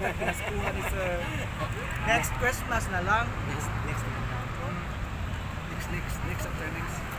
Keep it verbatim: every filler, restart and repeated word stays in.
Pinaskuha ni sir. Next Christmas na lang. Next, next, next, next, next after next.